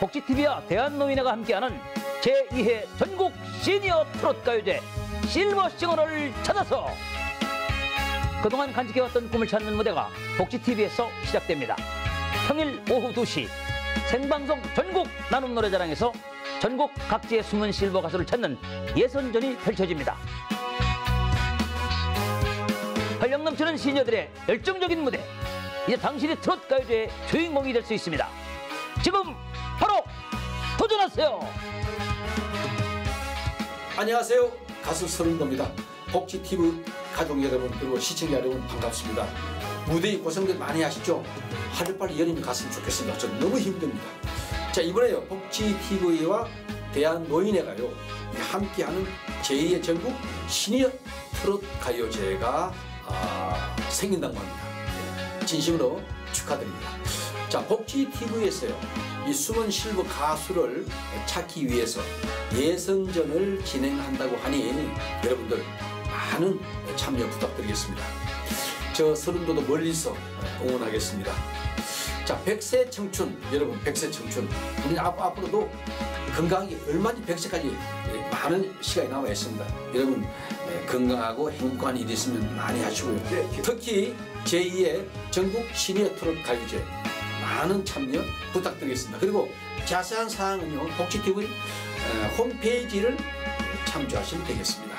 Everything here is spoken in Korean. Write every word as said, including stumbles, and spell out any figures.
복지티비와 대한노인회가 함께하는 제이 회 전국 시니어 트롯 가요제 실버싱어를 찾아서 그동안 간직해왔던 꿈을 찾는 무대가 복지티비에서 시작됩니다. 평일 오후 두 시 생방송 전국 나눔 노래자랑에서 전국 각지의 숨은 실버 가수를 찾는 예선전이 펼쳐집니다. 활력 넘치는 시니어들의 열정적인 무대, 이제 당신이 트롯 가요제의 주인공이 될 수 있습니다. 지금 바로 도전하세요. 안녕하세요, 가수 서른도입니다. 복지티비 가족 여러분 그리고 시청자 여러분 반갑습니다. 무대에 고생들 많이 하시죠? 하루빨리 여름이 갔으면 좋겠습니다. 저는 너무 힘듭니다. 자, 이번에요 복지티비와 대한노인회가요 함께하는 제이 회 전국 시니어 트롯 가요제가 아, 생긴다고 합니다. 진심으로 축하드립니다. 자, 복지티비에서요 이 숨은 실버 가수를 찾기 위해서 예선전을 진행한다고 하니 여러분들 많은 참여 부탁드리겠습니다. 저 서른도도 멀리서 응원하겠습니다. 자, 백세 청춘, 여러분 백세 청춘, 우리 앞, 앞으로도 건강하게 얼마든지 백 세까지 많은 시간이 남아 있습니다. 여러분 건강하고 행복한 일이 있으면 많이 하시고요. 특히 제이 회 전국 시니어 트롯 가요제 많은 참여 부탁드리겠습니다. 그리고 자세한 사항은요 복지티비 홈페이지를 참조하시면 되겠습니다.